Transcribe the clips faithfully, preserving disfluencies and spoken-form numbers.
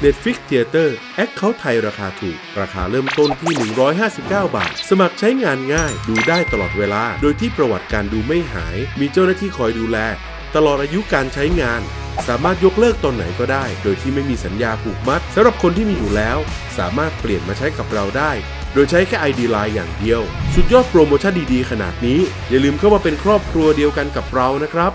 Netflix Theater Account ไทยราคาถูกราคาเริ่มต้นที่หนึ่งร้อยห้าสิบเก้าบาทสมัครใช้งานง่ายดูได้ตลอดเวลาโดยที่ประวัติการดูไม่หายมีเจ้าหน้าที่คอยดูแลตลอดอายุการใช้งานสามารถยกเลิกตอนไหนก็ได้โดยที่ไม่มีสัญญาผูกมัดสำหรับคนที่มีอยู่แล้วสามารถเปลี่ยนมาใช้กับเราได้โดยใช้แค่ ไอ ดี ไลน์ อย่างเดียวสุดยอดโปรโมชั่นดีๆขนาดนี้อย่าลืมเข้ามาเป็นครอบครัวเดียวกันกับเรานะครับ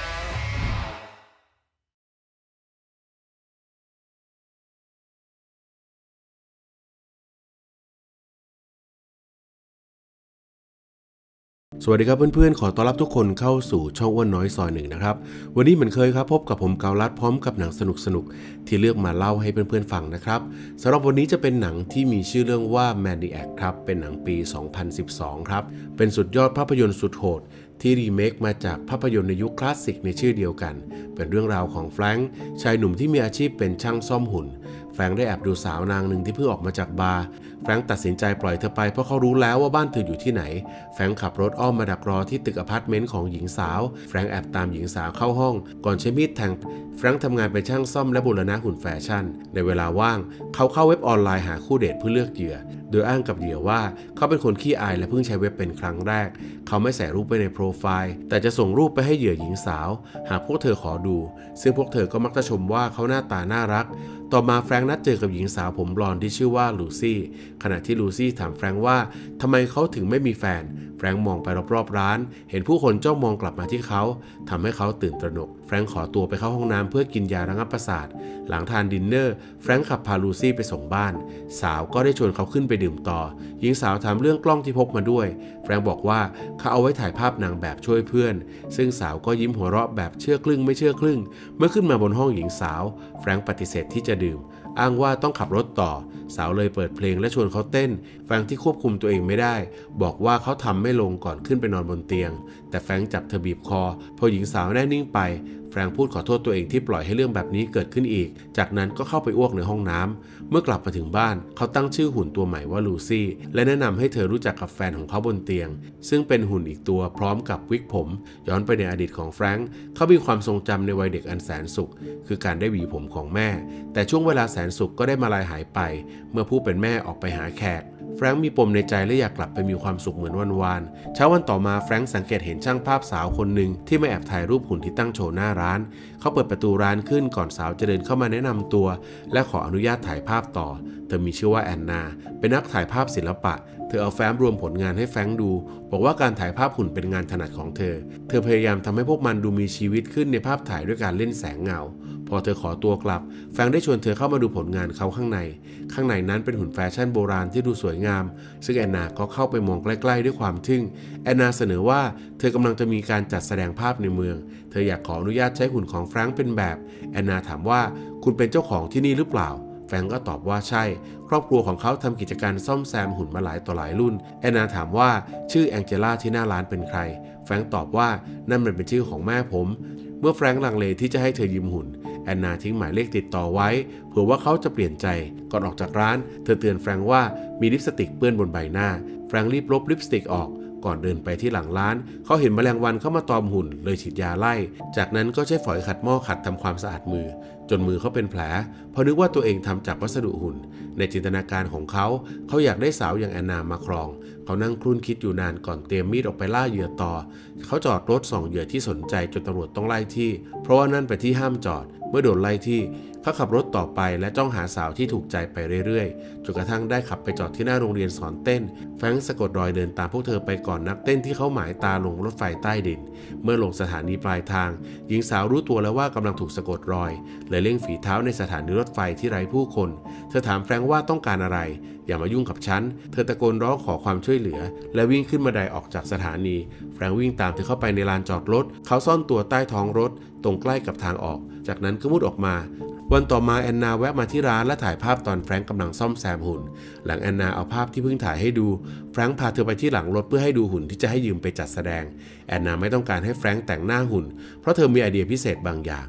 สวัสดีครับเพื่อนๆขอต้อนรับทุกคนเข้าสู่ช่องอ้วนน้อยซอยหนึ่งนะครับวันนี้เหมือนเคยครับพบกับผมเกาลัดพร้อมกับหนังสนุกๆที่เลือกมาเล่าให้เพื่อนๆฟังนะครับสำหรับวันนี้จะเป็นหนังที่มีชื่อเรื่องว่า Maniac ครับเป็นหนังปี สองพันสิบสอง ครับเป็นสุดยอดภาพยนตร์สุดโหดที่รีเมคมาจากภาพยนตร์ในยุคคลาสสิกในชื่อเดียวกันเป็นเรื่องราวของแฟรงค์ชายหนุ่มที่มีอาชีพเป็นช่างซ่อมหุ่นแฟรงค์ได้แอบดูสาวนางหนึ่งที่เพิ่งออกมาจากบาร์แฟรงค์ตัดสินใจปล่อยเธอไปเพราะเขารู้แล้วว่าบ้านเธออยู่ที่ไหนแฟรงค์ขับรถอ้อมมาดักรอที่ตึกอพาร์ตเมนต์ของหญิงสาวแฟรงค์แอบตามหญิงสาวเข้าห้องก่อนใช้มีดแทงแฟรงค์ทำงานเป็นช่างซ่อมและบูรณะหุ่นแฟชั่นในเวลาว่างเขาเข้าเว็บออนไลน์หาคู่เดทเพื่อเลือกเหยื่อโดยอ้างกับเหยื่อว่าเขาเป็นคนขี้อายและเพิ่งใช้เว็บเป็นครั้งแรกเขาไม่ใส่รูปไปในโปรไฟล์แต่จะส่งรูปไปให้เหยื่อหญิงสาวหากพวกเธอขอดูซึ่งพวกเธอก็มักจะชมว่าเขาหน้าตาน่ารักต่อมาแฟรงค์นัดเจอกับหญิงสาวผมบลอนด์ที่ชื่อว่าลูซี่ขณะที่ลูซี่ถามแฟรงค์ว่าทำไมเขาถึงไม่มีแฟนแฟรงค์มองไปรอบๆร้านเห็นผู้คนจ้องมองกลับมาที่เขาทำให้เขาตื่นตระหนกแฟรงค์ขอตัวไปเข้าห้องน้ำเพื่อกินยาระงับประสาทหลังทานดินเนอร์แฟรงค์ขับพาลูซี่ไปส่งบ้านสาวก็ได้ชวนเขาขึ้นไปดื่มต่อหญิงสาวถามเรื่องกล้องที่พกมาด้วยแฟรงค์บอกว่าเขาเอาไว้ถ่ายภาพนางแบบช่วยเพื่อนซึ่งสาวก็ยิ้มหัวเราะแบบเชื่อครึ่งไม่เชื่อครึ่งเมื่อขึ้นมาบนห้องหญิงสาวแฟรงค์ปฏิเสธที่จะดื่มอ้างว่าต้องขับรถต่อสาวเลยเปิดเพลงและชวนเขาเต้นแฟรงค์ที่ควบคุมตัวเองไม่ได้บอกว่าเขาทำไม่ลงก่อนขึ้นไปนอนบนเตียงแต่แฟรงค์จับเธอบีบคอพอหญิงสาวแน่นิ่งไปแฟรงค์พูดขอโทษตัวเองที่ปล่อยให้เรื่องแบบนี้เกิดขึ้นอีกจากนั้นก็เข้าไปอ้วกในห้องน้ำเมื่อกลับมาถึงบ้านเขาตั้งชื่อหุ่นตัวใหม่ว่าลูซี่และแนะนำให้เธอรู้จักกับแฟนของเขาบนเตียงซึ่งเป็นหุ่นอีกตัวพร้อมกับวิกผมย้อนไปในอดีตของแฟรงค์เขามีความทรงจำในวัยเด็กอันแสนสุขคือการได้หวีผมของแม่แต่ช่วงเวลาแสนสุขก็ได้มาลายหายไปเมื่อผู้เป็นแม่ออกไปหาแขกแฟรงค์มีปมในใจและอยากกลับไปมีความสุขเหมือนวันวานเช้าวันต่อมาแฟรงค์สังเกตเห็นช่างภาพสาวคนหนึ่งที่มาแอบถ่ายรูปหุ่นที่ตั้งโชว์หน้าร้านเขาเปิดประตูร้านขึ้นก่อนสาวจะเดินเข้ามาแนะนำตัวและขออนุญาตถ่ายภาพต่อเธอมีชื่อว่าแอนนาเป็นนักถ่ายภาพศิลปะเธอเอาแฟ้มรวมผลงานให้แฟรงค์ดูบอกว่าการถ่ายภาพหุ่นเป็นงานถนัดของเธอเธอพยายามทำให้พวกมันดูมีชีวิตขึ้นในภาพถ่ายด้วยการเล่นแสงเงาพอเธอขอตัวกลับแฟรงค์ได้ชวนเธอเข้ามาดูผลงานเขาข้างในข้างในนั้นเป็นหุ่นแฟชั่นโบราณที่ดูสวยงามซึ่งแอนนาก็เข้าไปมองใกล้ๆด้วยความทึ่งแอนนาเสนอว่าเธอกำลังจะมีการจัดแสดงภาพในเมืองเธออยากขออนุญาตใช้หุ่นของแฟรงค์เป็นแบบแอนนาถามว่าคุณเป็นเจ้าของที่นี่หรือเปล่าแฟรงค์ก็ตอบว่าใช่ครอบครัวของเขาทำกิจการซ่อมแซมหุ่นมาหลายต่อหลายรุ่นแอนนาถามว่าชื่อแองเจล่าที่หน้าร้านเป็นใครแฟรงค์ตอบว่านั่นมันเป็นชื่อของแม่ผมเมื่อแฟรงค์ลังเลที่จะให้เธอยืมหุ่นแอนนาทิ้งหมายเลขติดต่อไว้เผื่อว่าเขาจะเปลี่ยนใจก่อนออกจากร้านเธอเตือนแฟรงค์ว่ามีลิปสติกเปื้อนบนใบหน้าแฟรงค์รีบลบลิปสติกออกก่อนเดินไปที่หลังร้านเขาเห็นแมลงวันเข้ามาตอมหุ่นเลยฉีดยาไล่จากนั้นก็ใช้ฝอยขัดหม้อขัดทำความสะอาดมือจนมือเขาเป็นแผลเพราะนึกว่าตัวเองทำจากวัสดุหุ่นในจินตนาการของเขาเขาอยากได้สาวอย่างแอนนามาครองเขานั่งครุ่นคิดอยู่นานก่อนเตรียมมีดออกไปล่าเหยื่อต่อเขาจอดรถส่องเหยื่อที่สนใจจนตำรวจต้องไล่ที่เพราะว่านั่นเป็นที่ห้ามจอดเมื่อโดนไล่ที่เขาขับรถต่อไปและจ้องหาสาวที่ถูกใจไปเรื่อยๆจนกระทั่งได้ขับไปจอดที่หน้าโรงเรียนสอนเต้นแฟรงค์สะกดรอยเดินตามพวกเธอไปก่อนนักเต้นที่เขาหมายตาลงรถไฟใต้ดินเมื่อลงสถานีปลายทางหญิงสาวรู้ตัวแล้วว่ากำลังถูกสะกดรอยเลยเร่งฝีเท้าในสถานีรถไฟที่ไร้ผู้คนเธอถามแฟรงค์ว่าต้องการอะไรอย่ามายุ่งกับฉันเธอตะโกนร้องขอความช่วยเหลือและวิ่งขึ้นบันไดออกจากสถานีแฟรงค์วิ่งตามเธอเข้าไปในลานจอดรถเขาซ่อนตัวใต้ท้องรถตรงใกล้กับทางออกจากนั้นก็มุดออกมาวันต่อมาแอนนาแวะมาที่ร้านและถ่ายภาพตอนแฟรงค์กำลังซ่อมแซมหุ่นหลังแอนนาเอาภาพที่เพิ่งถ่ายให้ดูแฟรงค์พาเธอไปที่หลังรถเพื่อให้ดูหุ่นที่จะให้ยืมไปจัดแสดงแอนนาไม่ต้องการให้แฟรงค์แต่งหน้าหุ่นเพราะเธอมีไอเดียพิเศษบางอย่างต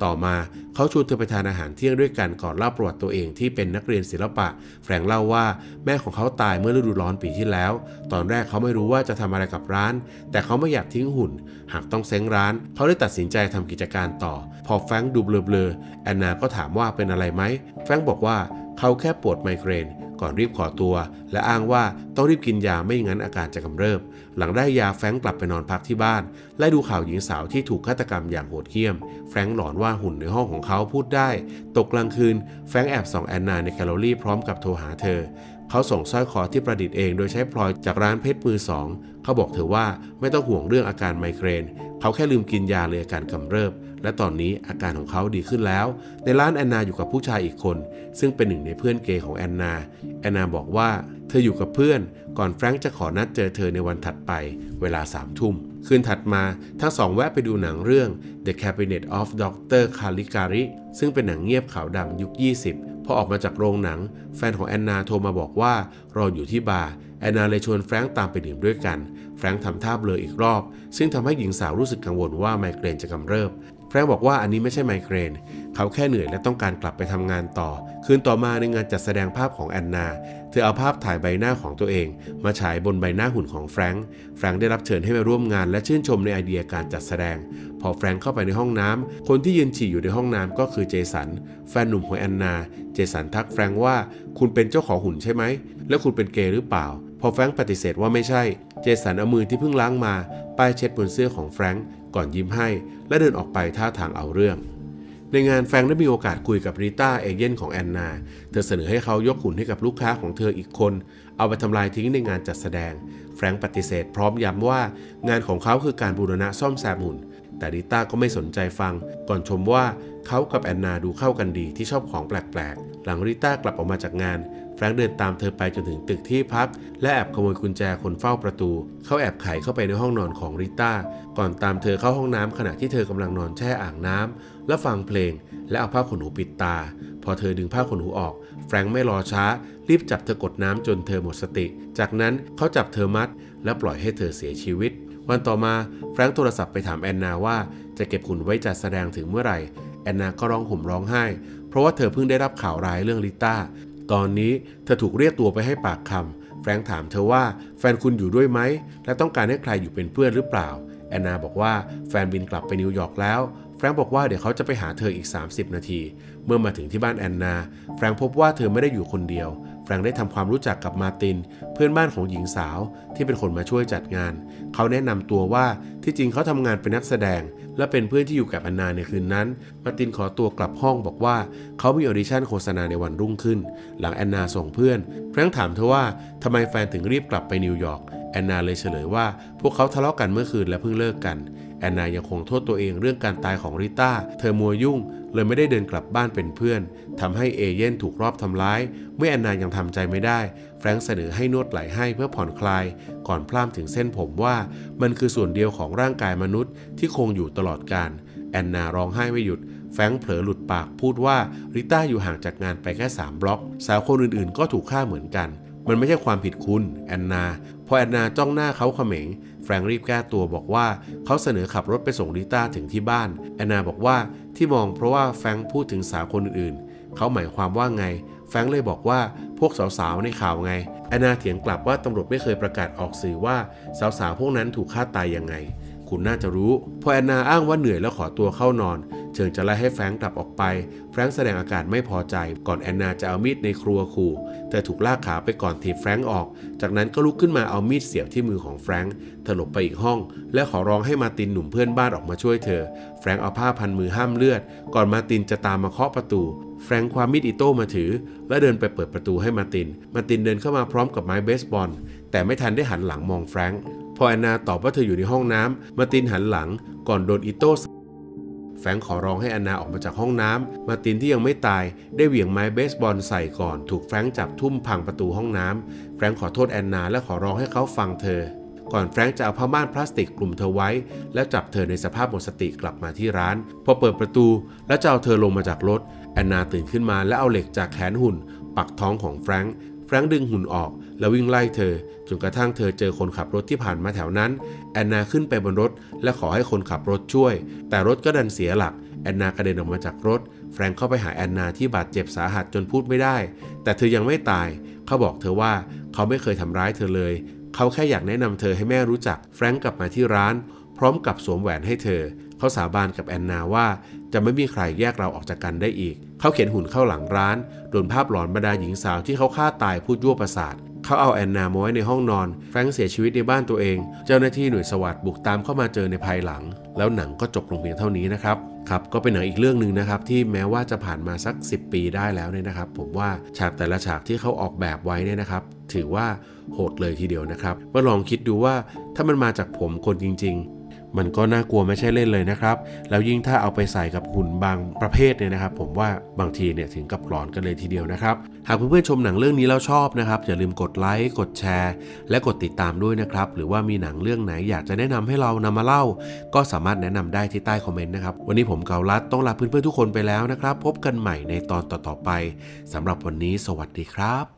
ต่อมาเขาชวนเธอไปทานอาหารเที่ยงด้วยกันก่อนเล่าประวัติตัวเองที่เป็นนักเรียนศิลปะแฟรงค์เล่าว่าแม่ของเขาตายเมื่อฤดูร้อนปีที่แล้วตอนแรกเขาไม่รู้ว่าจะทำอะไรกับร้านแต่เขาไม่อยากทิ้งหุ่นหากต้องเซ้งร้านเขาได้ตัดสินใจทำกิจการต่อพอแฟรงค์ดูเบลอๆแอนนาก็ถามว่าเป็นอะไรไหมแฟรงค์บอกว่าเขาแค่ปวดไมเกรนก่อนรีบขอตัวและอ้างว่าต้องรีบกินยาไม่งั้นอาการจะกำเริบหลังได้ยาแฟรงค์กลับไปนอนพักที่บ้านและดูข่าวหญิงสาวที่ถูกฆาตกรรมอย่างโหดเหี้ยมแฟรงค์หลอนว่าหุ่นในห้องของเขาพูดได้ตกกลางคืนแฟรงค์แอบส่องแอนนาในแคลอรี่พร้อมกับโทรหาเธอเขาส่งสร้อยคอที่ประดิษฐ์เองโดยใช้พลอยจากร้านเพชรมือสองเขาบอกเธอว่าไม่ต้องห่วงเรื่องอาการไมเกรนเขาแค่ลืมกินยาเลยอาการกำเริบและตอนนี้อาการของเขาดีขึ้นแล้วในร้านแอนนาอยู่กับผู้ชายอีกคนซึ่งเป็นหนึ่งในเพื่อนเกย์ของแอนนาแอนนาบอกว่าเธออยู่กับเพื่อนก่อนแฟรงค์จะขอนัดเจอเธอในวันถัดไปเวลาสามทุ่มคืนถัดมาทั้งสองแวะไปดูหนังเรื่อง The Cabinet of ด็อกเตอร์ Caligari ซึ่งเป็นหนังเงียบขาวดำยุคยี่สิบพอออกมาจากโรงหนังแฟนของแอนนาโทรมาบอกว่ารออยู่ที่บาร์แอนนาเลยชวนแฟรงค์ตามไปดื่มด้วยกันแฟรงค์ทำท่าเบลออีกรอบซึ่งทำให้หญิงสาวรู้สึกกังวลว่าไมเกรนจะกำเริบแฟรงค์บอกว่าอันนี้ไม่ใช่ไมเกรนเขาแค่เหนื่อยและต้องการกลับไปทำงานต่อคืนต่อมาในงานจัดแสดงภาพของแอนนาเธอเอาภาพถ่ายใบหน้าของตัวเองมาฉายบนใบหน้าหุ่นของแฟรงค์แฟรงค์ได้รับเชิญให้มาร่วมงานและชื่นชมในไอเดียการจัดแสดงพอแฟรงค์เข้าไปในห้องน้ำคนที่ยืนฉี่อยู่ในห้องน้ำก็คือเจสันแฟนหนุ่มของแอนนาเจสันทักแฟรงค์ว่าคุณเป็นเจ้าของหุ่นใช่ไหมแล้วคุณเป็นเกย์หรือเปล่าพอแฟรงค์ปฏิเสธว่าไม่ใช่เจสันเอามือที่เพิ่งล้างมาป้ายเช็ดบนเสื้อของแฟรงค์ก่อนยิ้มให้และเดินออกไปท่าทางเอาเรื่องในงานแฟรงค์ได้มีโอกาสคุยกับริต้าเอเย่นของแอนนาเธอเสนอให้เขายกหุ่นให้กับลูกค้าของเธออีกคนเอาไปทำลายทิ้งในงานจัดแสดงแฟรงค์ปฏิเสธพร้อมย้ำว่างานของเขาคือการบูรณะซ่อมแซมหุ่นแต่ริต้าก็ไม่สนใจฟังก่อนชมว่าเขากับแอนนาดูเข้ากันดีที่ชอบของแปลกๆหลังริต้ากลับออกมาจากงานแฟรงค์เดินตามเธอไปจนถึงตึกที่พักและแอบขโมยกุญแจคนเฝ้าประตูเขาแอบไขเข้าไปในห้องนอนของริต้าก่อนตามเธอเข้าห้องน้ำขณะที่เธอกำลังนอนแช่อ่างน้ำและฟังเพลงและเอาผ้าขนหนูปิดตาพอเธอดึงผ้าขนหนูออกแฟรงค์ไม่รอช้ารีบจับเธอกดน้ำจนเธอหมดสติจากนั้นเขาจับเธอมัดและปล่อยให้เธอเสียชีวิตวันต่อมาแฟรงค์โทรศัพท์ไปถามแอนนาว่าจะเก็บหุ่นไว้จัดแสดงถึงเมื่อไหร่แอนนาก็ร้องห่มร้องไห้เพราะว่าเธอเพิ่งได้รับข่าวร้ายเรื่องริต้าตอนนี้เธอถูกเรียกตัวไปให้ปากคำแฟรงค์ถามเธอว่าแฟนคุณอยู่ด้วยไหมและต้องการให้ใครอยู่เป็นเพื่อนหรือเปล่าแอนนาบอกว่าแฟนบินกลับไปนิวยอร์กแล้วแฟรงค์บอกว่าเดี๋ยวเขาจะไปหาเธออีกสามสิบนาทีเมื่อมาถึงที่บ้านแอนนาแฟรงค์พบว่าเธอไม่ได้อยู่คนเดียวแฟรงค์ได้ทำความรู้จักกับมาร์ตินเพื่อนบ้านของหญิงสาวที่เป็นคนมาช่วยจัดงานเขาแนะนำตัวว่าที่จริงเขาทำงานเป็นนักแสดงและเป็นเพื่อนที่อยู่กับแอนนาในคืนนั้นมาร์ตินขอตัวกลับห้องบอกว่าเขามีออดิชั่นโฆษณาในวันรุ่งขึ้นหลังแอนนาส่งเพื่อนแฟรงค์ถามเธอว่าทำไมแฟนถึงรีบกลับไปนิวยอร์กแอนนาเลยเฉลยว่าพวกเขาทะเลาะกันเมื่อคืนและเพิ่งเลิกกันแอนนายังคงโทษตัวเองเรื่องการตายของริต้าเธอมัวยุ่งเลยไม่ได้เดินกลับบ้านเป็นเพื่อนทำให้เอเย่นถูกรอบทำร้ายเมื่อแอนนายังทำใจไม่ได้แฟรงค์เสนอให้นวดไหล่ให้เพื่อผ่อนคลายก่อนพร่ำถึงเส้นผมว่ามันคือส่วนเดียวของร่างกายมนุษย์ที่คงอยู่ตลอดกาลแอนนาร้องไห้ไม่หยุดแฟรงค์เผลอหลุดปากพูดว่าริต้าอยู่ห่างจากงานไปแค่สามบล็อกสาวคนอื่นๆก็ถูกฆ่าเหมือนกันมันไม่ใช่ความผิดคุณแอนนาพอแอนนาจ้องหน้าเขาเขม็งแฟรงค์รีบแก้ตัวบอกว่าเขาเสนอขับรถไปส่งริต้าถึงที่บ้านแอนนาบอกว่าที่มองเพราะว่าแฟรงค์พูดถึงสาวคนอื่นๆเขาหมายความว่าไงแฟรงค์เลยบอกว่าพวกสาวๆในข่าวไงแอนนาเถียงกลับว่าตำรวจไม่เคยประกาศออกสื่อว่าสาวๆพวกนั้นถูกฆ่าตายยังไงคุณน่าจะรู้พอแอนนาอ้างว่าเหนื่อยแล้วขอตัวเข้านอนเชิงจะไล่ให้แฟรงค์กลับออกไปแฟรงค์แสดงอาการไม่พอใจก่อนแอนนาจะเอามีดในครัวขู่แต่ถูกลากขาไปก่อนถีบแฟรงค์ออกจากนั้นก็ลุกขึ้นมาเอามีดเสียบที่มือของแฟรงค์เธอหลบไปอีกห้องและขอร้องให้มาร์ตินหนุ่มเพื่อนบ้านออกมาช่วยเธอแฟรงค์เอาผ้าพันมือห้ามเลือดก่อนมาร์ตินจะตามมาเคาะประตูแฟรงค์คว้ามีดอิโต้มาถือและเดินไปเปิดประตูให้มาร์ตินมาร์ตินเดินเข้ามาพร้อมกับไม้เบสบอลแต่ไม่ทันได้หันหลังมองแฟรงค์พอแอนนาตอบว่าเธออยู่ในห้องน้ำมาร์ตินหันหลังก่อนโดนอิโต้แฟรงค์ขอร้องให้แอนนาออกมาจากห้องน้ำมาร์ตินที่ยังไม่ตายได้เหวี่ยงไม้เบสบอลใส่ก่อนถูกแฟรงค์จับทุ่มพังประตูห้องน้ำแฟรงค์ขอโทษแอนนาและขอร้องให้เขาฟังเธอก่อนแฟรงค์จะเอาผ้าม่านพลาสติกคลุมเธอไว้แล้วจับเธอในสภาพหมดสติกลับมาที่ร้านพอเปิดประตูและจะเอาเธอลงมาจากรถแอนนาตื่นขึ้นมาและเอาเหล็กจากแขนหุ่นปักท้องของแฟรงค์แฟรงค์ดึงหุ่นออกแล้ววิ่งไล่เธอจนกระทั่งเธอเจอคนขับรถที่ผ่านมาแถวนั้นแอนนาขึ้นไปบนรถและขอให้คนขับรถช่วยแต่รถก็ดันเสียหลักแอนนากระเด็นออกมาจากรถแฟรงค์เข้าไปหาแอนนาที่บาดเจ็บสาหัสจนพูดไม่ได้แต่เธอยังไม่ตายเขาบอกเธอว่าเขาไม่เคยทำร้ายเธอเลยเขาแค่อยากแนะนำเธอให้แม่รู้จักแฟรงค์กลับมาที่ร้านพร้อมกับสวมแหวนให้เธอเขาสาบานกับแอนนาว่าจะไม่มีใครแยกเราออกจากกันได้อีกเขาเขียนหุ่นเข้าหลังร้านโดนภาพหลอนบรรดาหญิงสาวที่เขาฆ่าตายพูดยั่วประสาทเขาเอาแอนนามาไว้ในห้องนอนแฟรงค์เสียชีวิตในบ้านตัวเองเจ้าหน้าที่หน่วยสวัสดิ์บุกตามเข้ามาเจอในภายหลังแล้วหนังก็จบลงเพียงเท่านี้นะครับครับก็เป็นหนังอีกเรื่องหนึ่งนะครับที่แม้ว่าจะผ่านมาสักสิบปีได้แล้วเนี่ยนะครับผมว่าฉากแต่ละฉากที่เขาออกแบบไว้เนี่ยนะครับถือว่าโหดเลยทีเดียวนะครับว่าลองคิดดูว่าถ้ามันมาจากผมคนจริงๆมันก็น่ากลัวไม่ใช่เล่นเลยนะครับแล้วยิ่งถ้าเอาไปใส่กับหุ่นบางประเภทเนี่ยนะครับผมว่าบางทีเนี่ยถึงกับหลอนกันเลยทีเดียวนะครับหากเพื่อนๆชมหนังเรื่องนี้แล้วชอบนะครับอย่าลืมกดไลค์กดแชร์และกดติดตามด้วยนะครับหรือว่ามีหนังเรื่องไหนอยากจะแนะนำให้เรานำมาเล่าก็สามารถแนะนำได้ที่ใต้คอมเมนต์นะครับวันนี้ผมเกาลัดต้องลาเพื่อนๆทุกคนไปแล้วนะครับพบกันใหม่ในตอนต่อๆไปสำหรับวันนี้สวัสดีครับ